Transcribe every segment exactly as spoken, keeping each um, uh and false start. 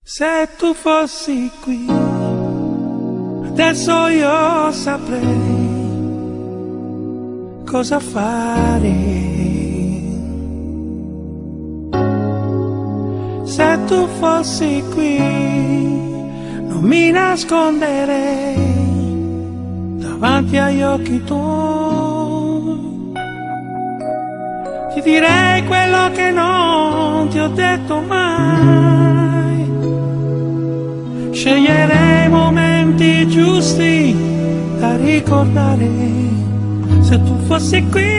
Se tu fossi qui, adesso io saprei cosa fare. Se tu fossi qui, non mi nasconderei davanti agli occhi tuoi. Ti direi quello che non ti ho detto mai. Sceglierei i momenti giusti da ricordare. Se tu fossi qui,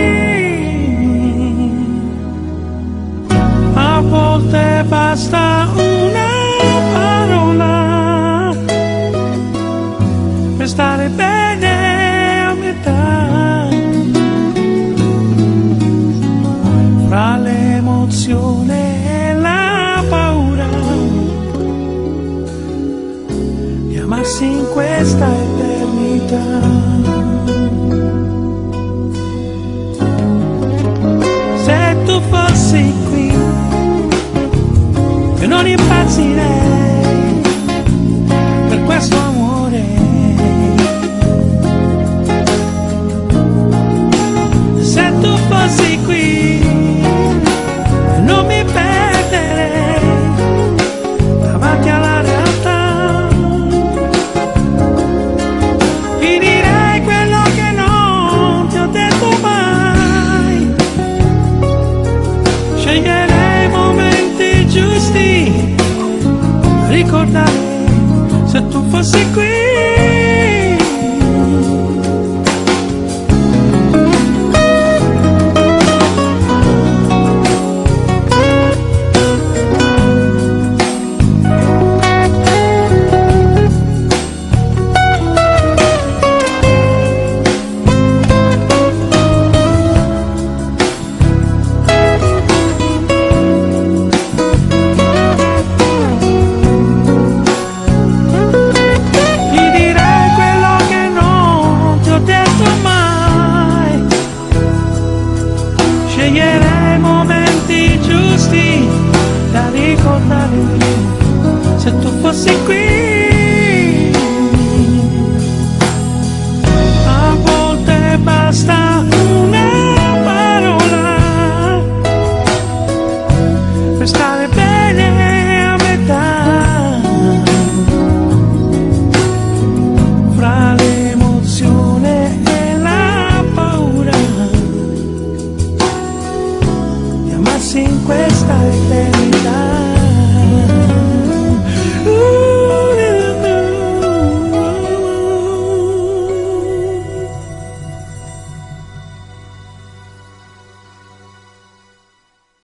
a volte basta una parola per stare bene a metà. Fra l'emozione e la paura di amarsi in questa eternità. Se tu fossi qui, io non impazzirei per questo amore. Se tu fossi qui, non mi perderei davanti alla realtà. Ti direi quello che non ti ho detto mai. Sceglierei i momenti giusti da ricordare. Se tu fossi qui,